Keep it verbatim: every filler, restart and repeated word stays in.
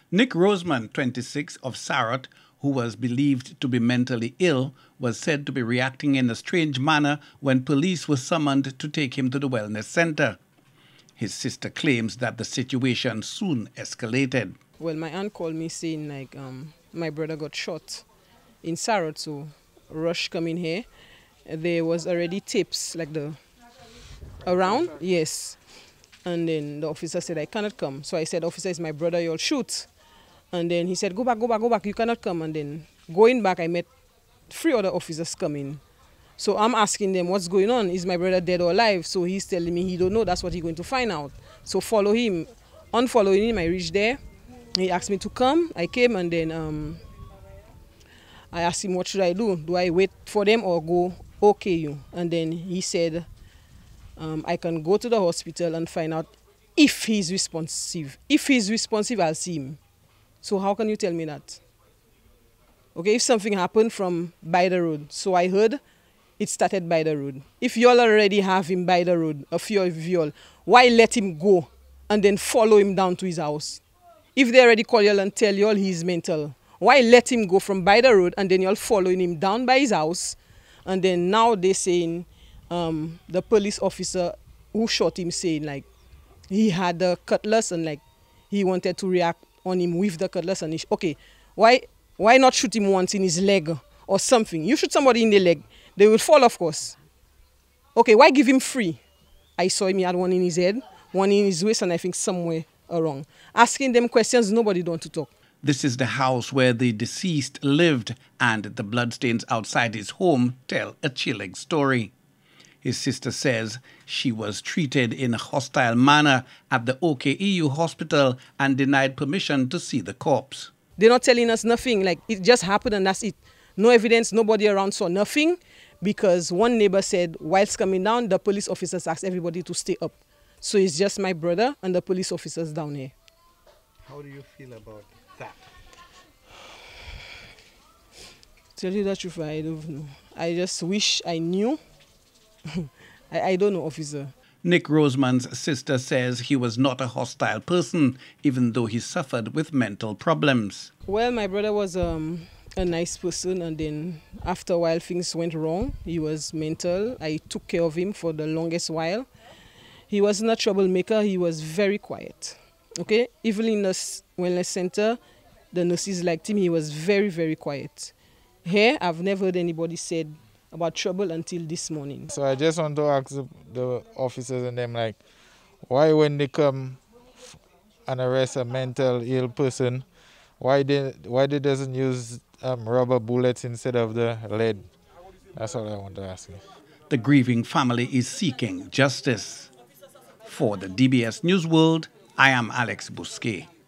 Nick Roseman, twenty-six, of Sarrot, who was believed to be mentally ill, was said to be reacting in a strange manner when police were summoned to take him to the wellness center. His sister claims that the situation soon escalated. Well, my aunt called me saying like um, my brother got shot in Sarrot, so rush coming here. There was already tapes like the around, yes. And then the officer said, I cannot come. So I said, officer, it's my brother, you'll shoot. And then he said, go back, go back, go back, you cannot come. And then going back, I met three other officers coming. So I'm asking them, what's going on? Is my brother dead or alive? So he's telling me he don't know, that's what he's going to find out. So follow him. Unfollowing him, I reached there. He asked me to come. I came and then um, I asked him, what should I do? Do I wait for them or go okay you? And then he said, um, I can go to the hospital and find out if he's responsive. If he's responsive, I'll see him. So how can you tell me that? Okay, if something happened from by the road, so I heard it started by the road. If y'all already have him by the road, a few of y'all, why let him go and then follow him down to his house? If they already call y'all and tell y'all he's mental, why let him go from by the road and then y'all following him down by his house? And then now they're saying um, the police officer who shot him saying like he had the cutlass and like he wanted to react on him with the cutlass. And he, okay, why why not shoot him once in his leg or something? You shoot somebody in the leg, they will fall, of course. Okay, why give him free? I saw him, he had one in his head, one in his waist, and I think somewhere around. Asking them questions, nobody don't want to talk. This is the house where the deceased lived, and the bloodstains outside his home tell a chilling story. His sister says she was treated in a hostile manner at the O K E U hospital and denied permission to see the corpse. They're not telling us nothing, like it just happened and that's it. No evidence, nobody around saw nothing, because one neighbor said whilst coming down, the police officers asked everybody to stay up. So it's just my brother and the police officers down here. How do you feel about that? Tell you the truth, I don't know. I just wish I knew. I, I don't know, officer. Nick Roseman's sister says he was not a hostile person, even though he suffered with mental problems. Well, my brother was um, a nice person, and then after a while things went wrong. He was mental. I took care of him for the longest while. He wasn't a troublemaker. He was very quiet. Okay, even in the wellness center, the nurses liked him. He was very, very quiet. Here, I've never heard anybody said about trouble until this morning. So I just want to ask the, the officers and them, like, why when they come and arrest a mental ill person, why they why they doesn't use um, rubber bullets instead of the lead? That's all I want to ask you. The grieving family is seeking justice. For the D B S News World, I am Alex Bousquet.